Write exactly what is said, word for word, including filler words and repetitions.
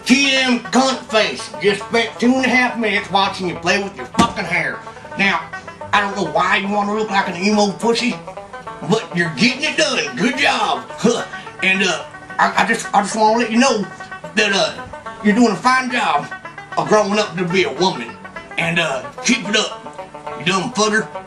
TMcuntfacee. Just spent two and a half minutes watching you play with your fucking hair. Now, I don't know why you want to look like an emo pussy, but you're getting it done. Good job. And uh, I, I just I just want to let you know that uh, you're doing a fine job of growing up to be a woman. And uh, keep it up. You dumb fucker.